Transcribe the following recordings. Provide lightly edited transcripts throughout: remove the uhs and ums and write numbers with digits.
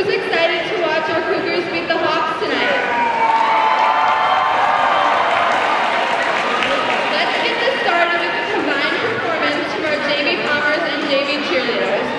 Who's excited to watch our Cougars beat the Hawks tonight? Let's get this started with a combined performance from our JV Bombers and JV cheerleaders.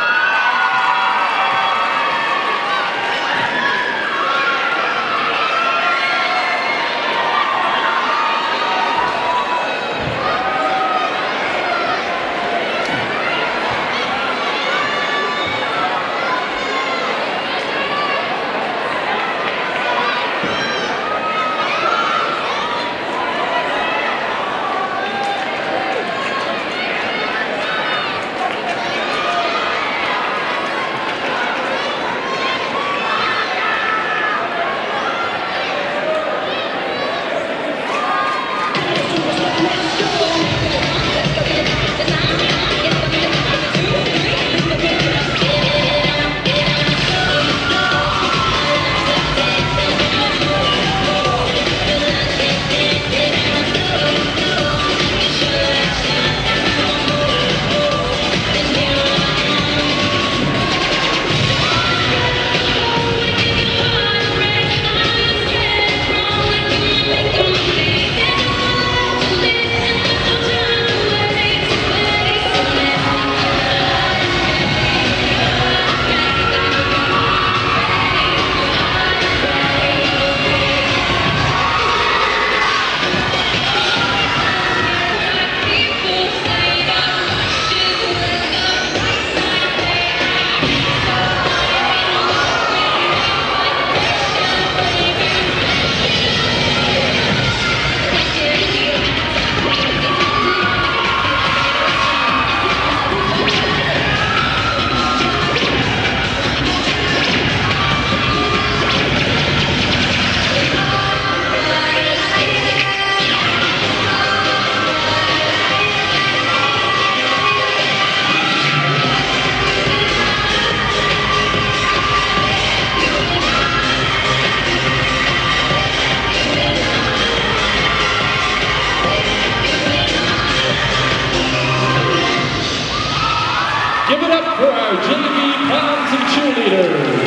Give it up for our JV Clowns and Cheerleaders.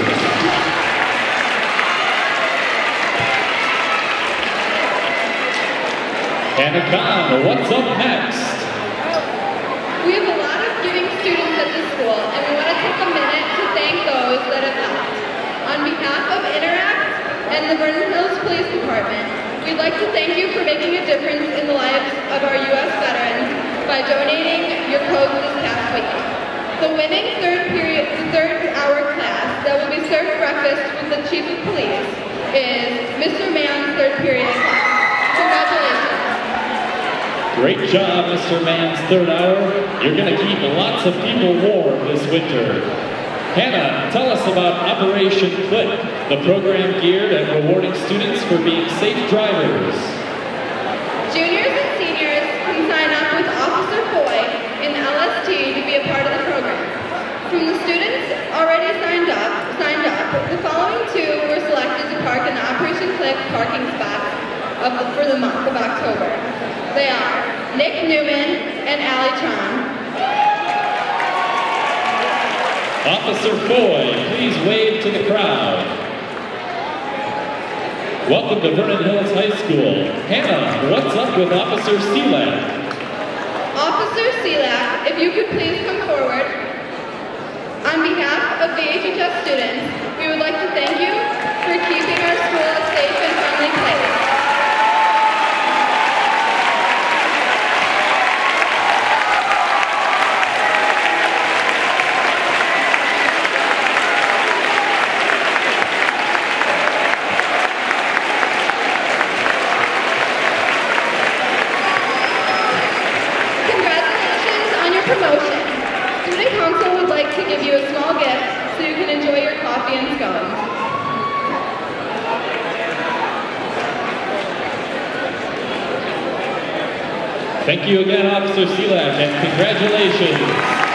Hannah Kahn, what's up next? We have a lot of giving students at the school, and we want to take a minute to thank those that have helped. On behalf of Interact and the Vernon Hills Police Department, we'd like to thank you for making a difference in the lives of our U.S. veterans by donating your codes this past week. The winning third hour class that will be served breakfast with the Chief of Police is Mr. Mann's third period class. Congratulations. Great job, Mr. Mann's third hour. You're going to keep lots of people warm this winter. Hannah, tell us about Operation Click, the program geared at rewarding students for being safe drivers. Juniors and seniors can sign up with Officer Foy in LST to be a part of the program. From the students already signed up, the following two were selected to park in the Operation Click parking spots for the month of October. They are Nick Newman and Allie Tron. Officer Foy, please wave to the crowd. Welcome to Vernon Hills High School. Hannah, what's up with Officer Selak? Officer Selak, if you could please come forward. On behalf of the HHS students, we would like to thank you for keeping our school a safe and friendly place. Congratulations on your promotion. Student Council would like to give you a small gift so you can enjoy your coffee and scones. Thank you again, Officer Selak, and congratulations.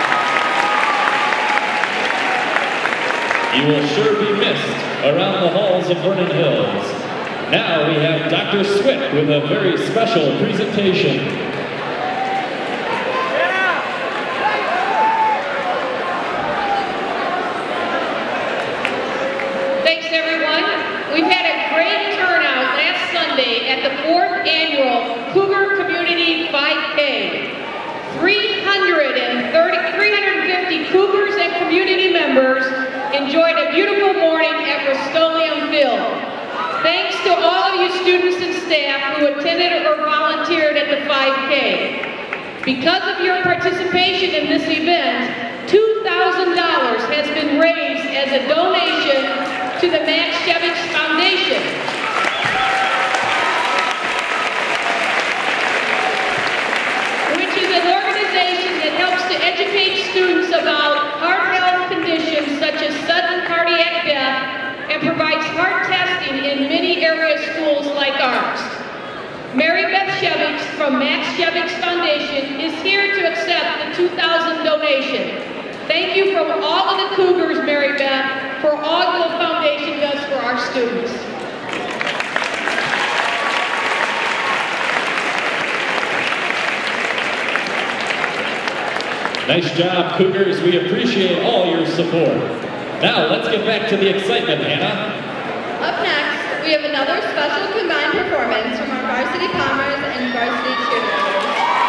You will sure be missed around the halls of Vernon Hills. Now we have Dr. Swift with a very special presentation. members enjoyed a beautiful morning at Rust-Oleum Field. Thanks to all of you students and staff who attended or volunteered at the 5K. Because of your participation in this event, $2,000 has been raised as a donation to the Max Shevich Foundation. Which is an organization that helps to educate students about heart health conditions such as sudden cardiac death and provides heart testing in many area schools like ours. Mary Beth Shevich from Max Shevich Foundation is here to accept the $2,000 donation. Thank you from all of the Cougars, Mary Beth, for all the foundation does for our students. Nice job, Cougars. We appreciate all your support. Now, let's get back to the excitement, Hannah. Up next, we have another special combined performance from our varsity Palmers and varsity cheerleaders.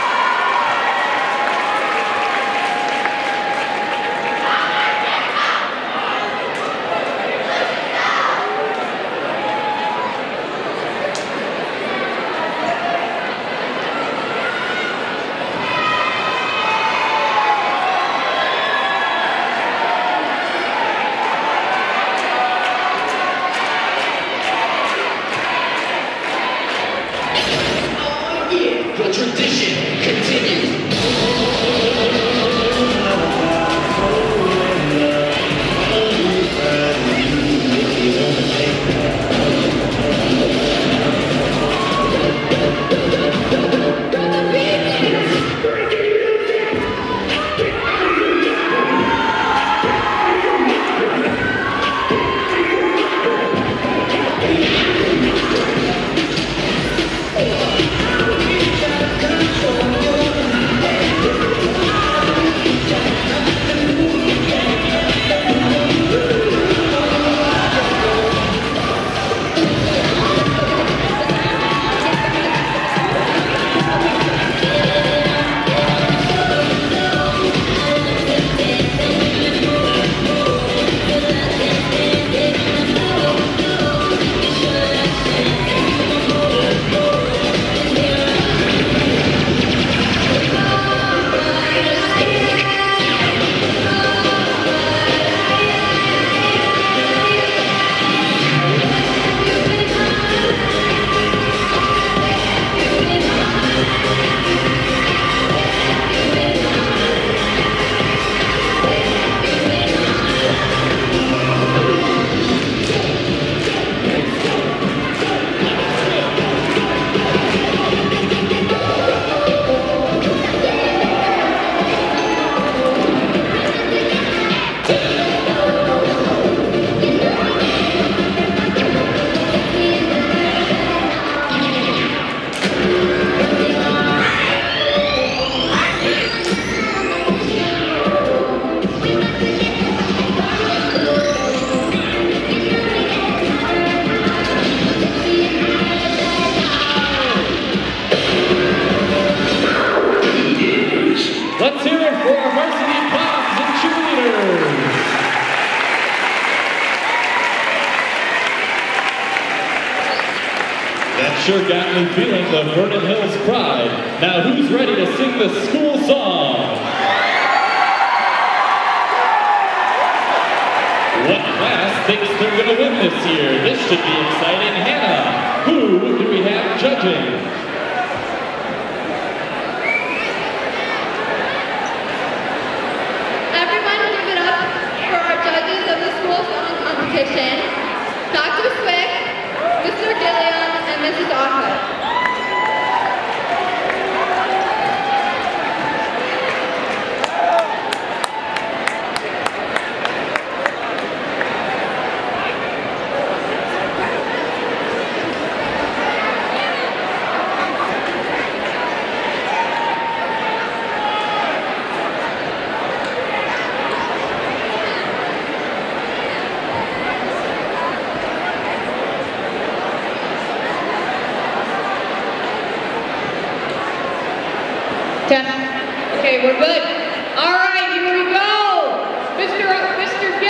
Let's hear it for our varsity pops and cheerleaders. That sure got me feeling the Vernon Hills pride. Now who's ready to sing the school song? What class thinks they're going to win this year? This should be exciting. Hannah, who do we have judging? Dr. Swick, Mr. Gilliam, and Mrs. Offit. Okay, we're good. All right, here we go. Mr.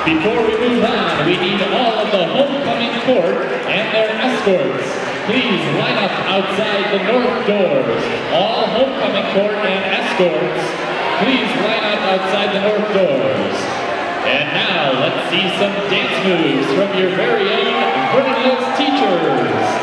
Before we move on, we need all of the homecoming court and their escorts. Please line up outside the north doors. All homecoming court and escorts, please line up outside the north doors. And now, let's see some dance moves from your very own Vernon Hills teachers.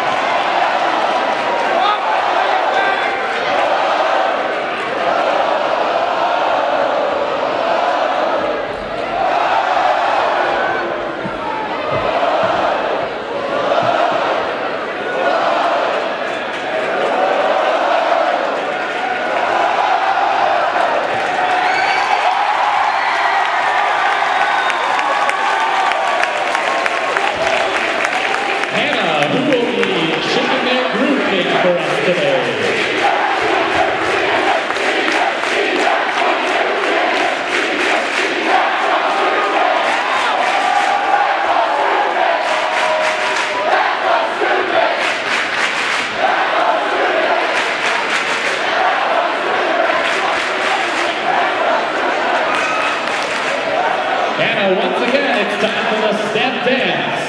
Once again, it's time for the step dance.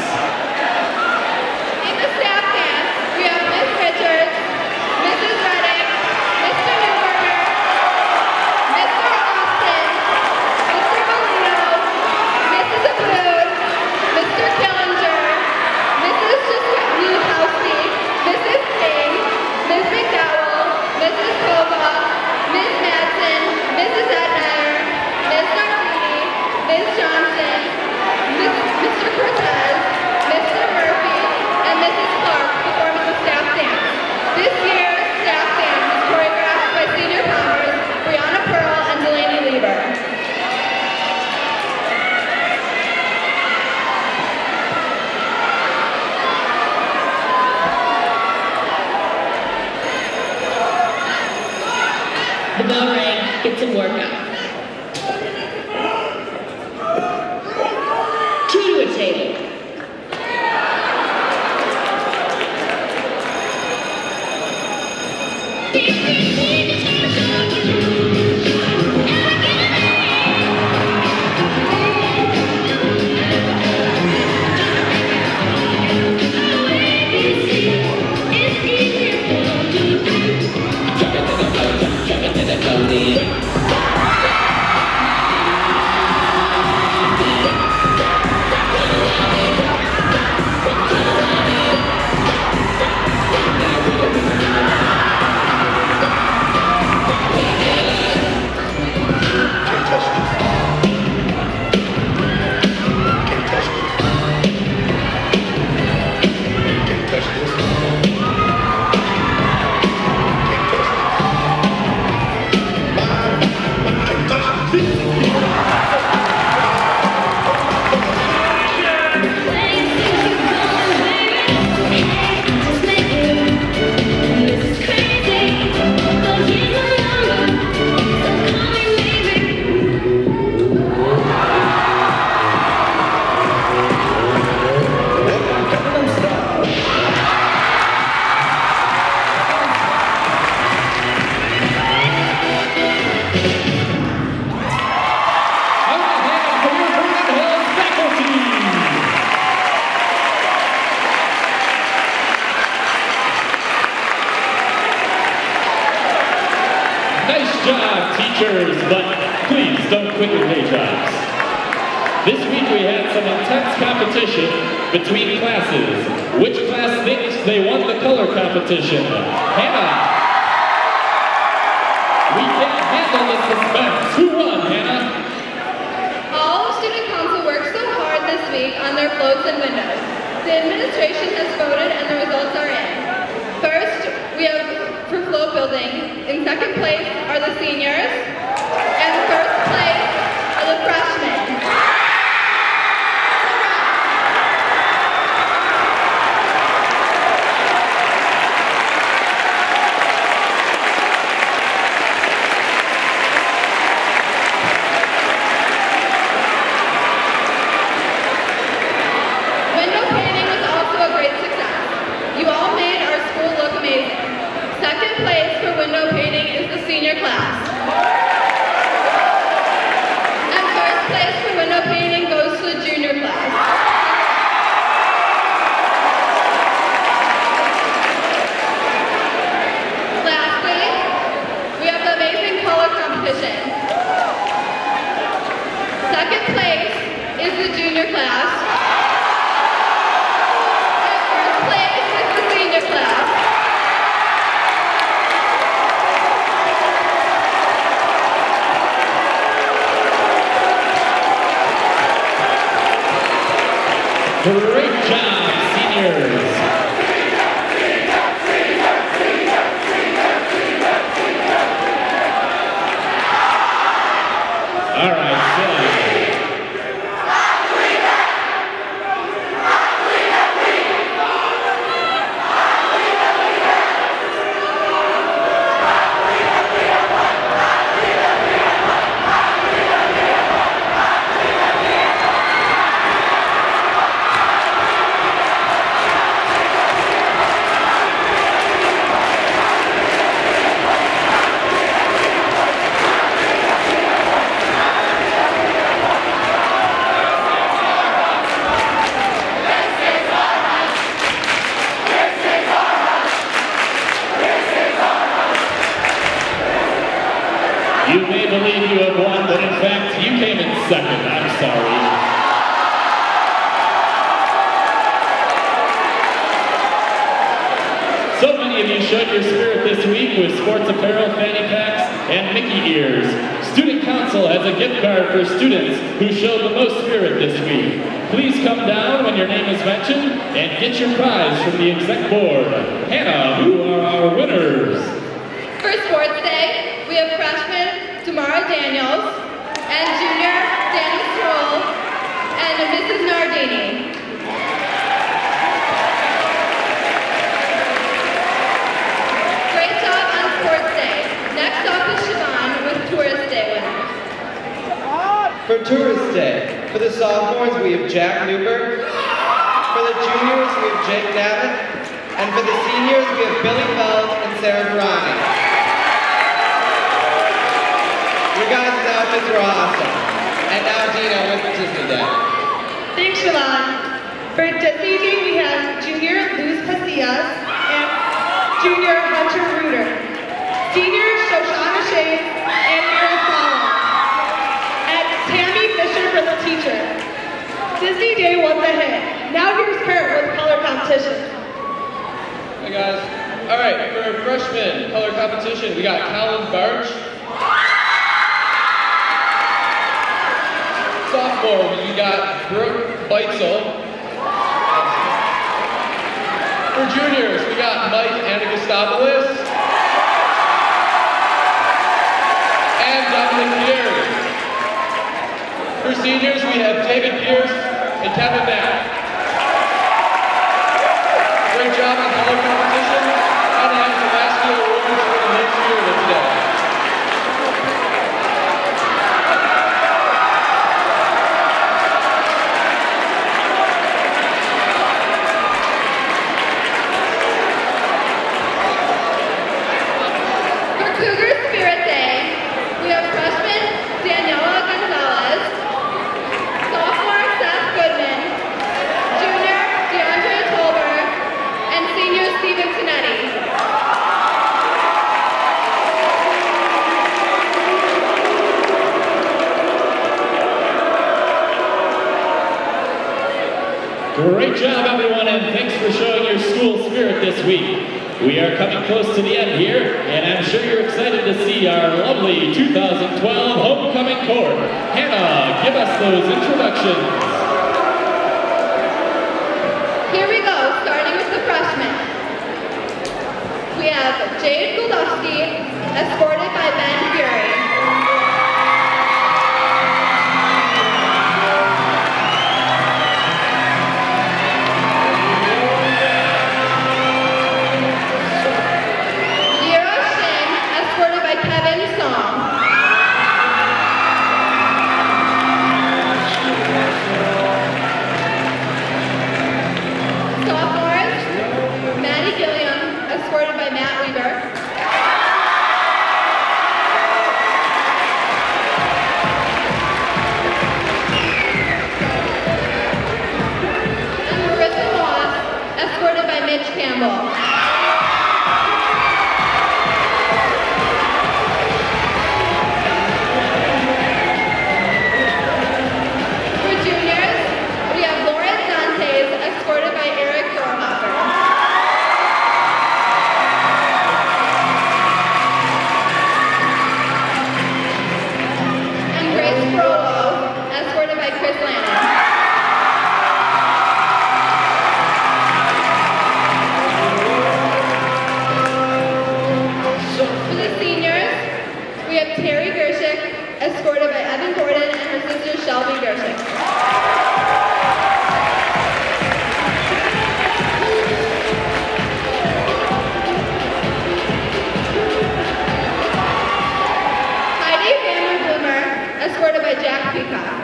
In the staff dance, we have Miss Richards, Mrs. Reddick, Mr. Newberger, Mr. Austin, Mr. Molino, Mrs. Abood, Mr. Killinger, Mrs. Juskowski, Mrs. King, Ms. McDowell, Mrs. Kova, Ms. Madsen, Mrs. Edmeyer, Ms. Nardini, Ms. Johnson, Mr. Cortez, Mr. Murphy, and Mrs. Clark performing the staff dance. This year's staff dance is choreographed by senior pounders Brianna Pearl and Delaney Lieber. The bell rang, get some workout. To a table. Teachers, but please don't quit your day jobs. This week we had some intense competition between classes. Which class thinks they won the color competition? Hannah! We can't handle the suspense. Who won, Hannah? All of Student Council worked so hard this week on their floats and windows. The administration has voted and the results are in. First, we have for float building. In second place are the seniors, and first place are the freshmen. Second place is the junior class. And first place is the senior class. Great job, seniors. All right, you may believe you have won, but in fact, you came in second. I'm sorry. So many of you showed your spirit this week with sports apparel, fanny packs, and Mickey ears. Student Council has a gift card for students who showed the most spirit this week. Please come down when your name is mentioned and get your prize from the exec board. Hannah, who are our winners? For Sports Day, we have freshman Tamara Daniels and junior Danny Stroll and Mrs. Nardini. Great job on Sports Day. Next up is Siobhan with Tourist Day winners. For Tourist Day, for the sophomores we have Jack Newberg, for the juniors we have Jake Navin, and for the seniors we have Billy Feld and Sarah Verani. You guys' outfits were awesome. And now Dina with Disney Day. Thanks, Siobhan. For Disney Day, we have junior Luz Casillas and junior Hunter Reuter, senior Shoshana Shades and Mira Fowler, and Tammy Fisher for the teacher. Disney Day was a hit. Now here's Kurt with color competition. Hey guys. All right, for freshman color competition, we got Colin Barch. Sophomore, we got Brooke Beitzel. For juniors, we got Mike Anagostopoulos and Dominic Pierce. For seniors, we have David Pierce and Kevin Mack. Great job on color competition, and have the last year awards for the next year today. Cougar Spirit Day, we have freshman Daniela Gonzalez, sophomore Seth Goodman, junior DeAndre Tolberg, and senior Steven Tonetti. Great job, everyone, and thanks for showing your school spirit this week. We are coming close to the end here, and I'm sure you're excited to see our lovely 2012 homecoming court. Hannah, give us those introductions. Here we go, starting with the freshmen. We have Jade Goldowski, escorted by Ben Fury. Escorted by Matt Weaver. Shelby Gershik. Heidi Vanderbloomer, escorted by Jack Peacock.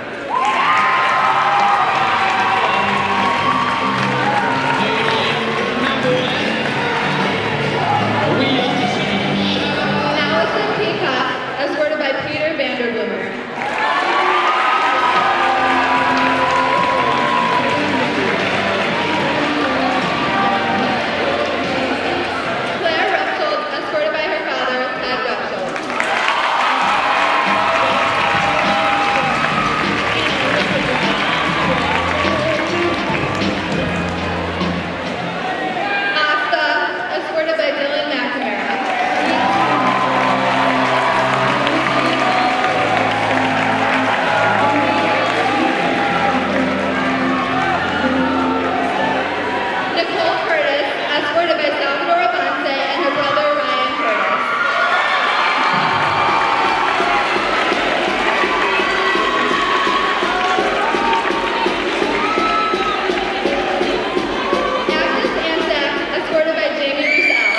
Allison Peacock, escorted by Peter Vanderbloomer. Claire Repsold, escorted by her father, Ted Repsold. Asta, escorted by Dylan McNamara. Nicole Curtis, escorted by Salvador Avance and her brother Ryan Curtis. Agnes Anzac, escorted by Jamie Roussel.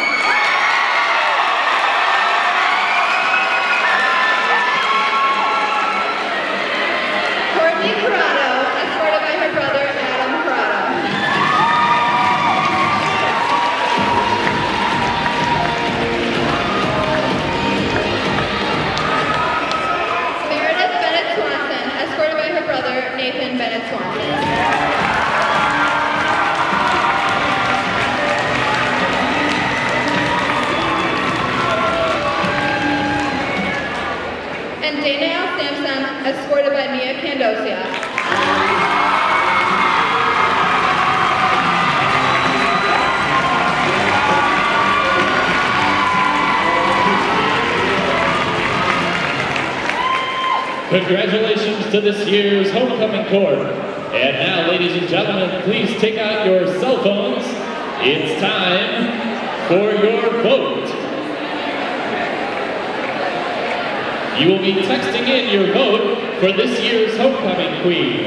Courtney Corrado, escorted by her brother Adam Corrado. Meredith Bennett Swanson, escorted by her brother Nathan Bennett Swanson. And Dana L. Sampson, escorted by Mia Candosia. Congratulations to this year's homecoming court. And now, ladies and gentlemen, please take out your cell phones. It's time for your vote. You will be texting in your vote for this year's homecoming queen.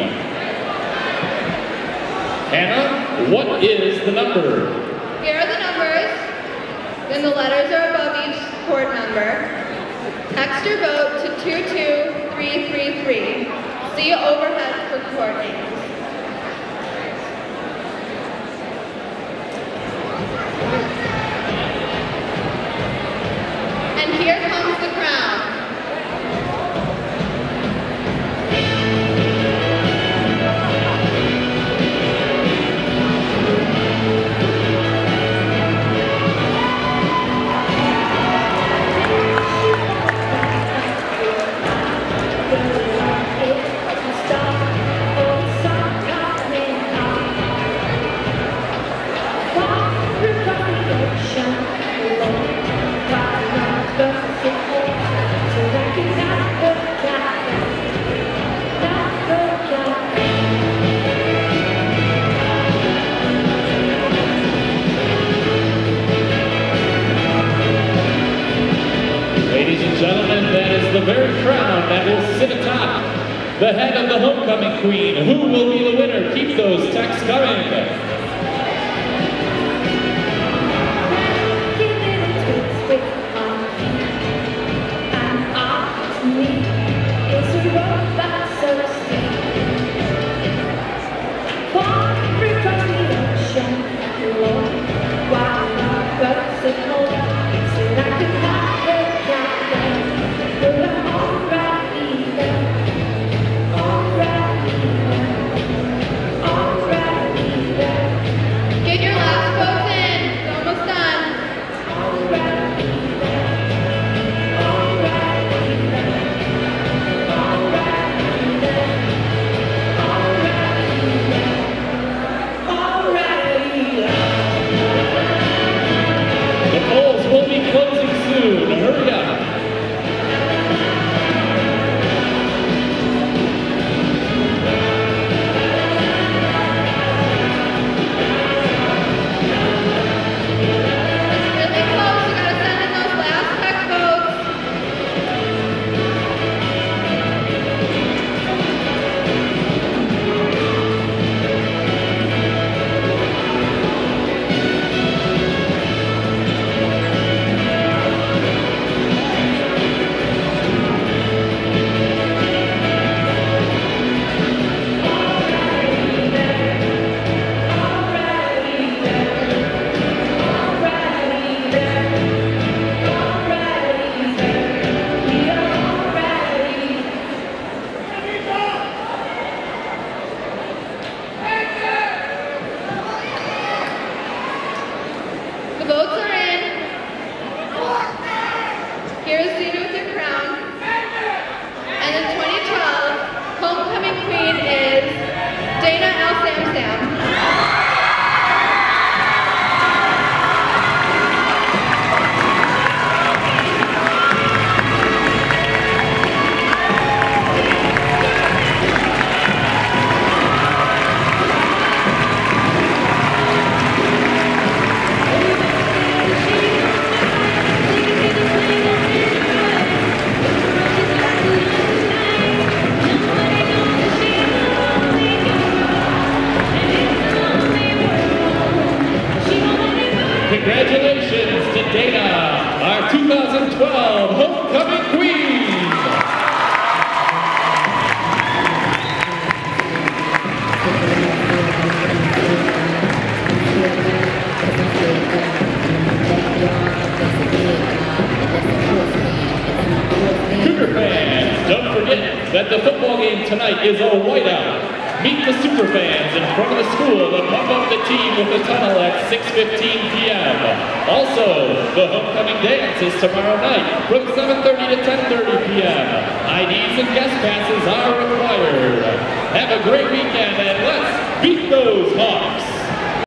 Hannah, what is the number? Here are the numbers, then the letters are above each court number. Text your vote to 22333. See overhead for court names. And here comes the crown. Ladies and gentlemen, that is the very crown that will sit atop the head of the homecoming queen. Who will be the winner? Keep those texts coming. Alright, 2012 Homecoming Queen. Cougar fans, don't forget that the football game tonight is a whiteout. Meet the super fans in front of the school to pump up the team with the tunnel at 6:15 p.m. Also, the homecoming dance is tomorrow night from 7:30 to 10:30 p.m. IDs and guest passes are required. Have a great weekend and let's beat those Hawks!